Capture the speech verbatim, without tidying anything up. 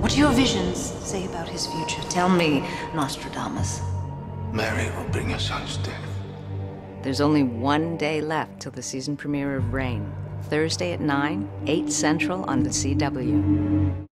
What do your visions say about his future? Tell me, Nostradamus. Mary will bring your son's death. There's only one day left till the season premiere of Reign. Thursday at nine, eight Central on the C W.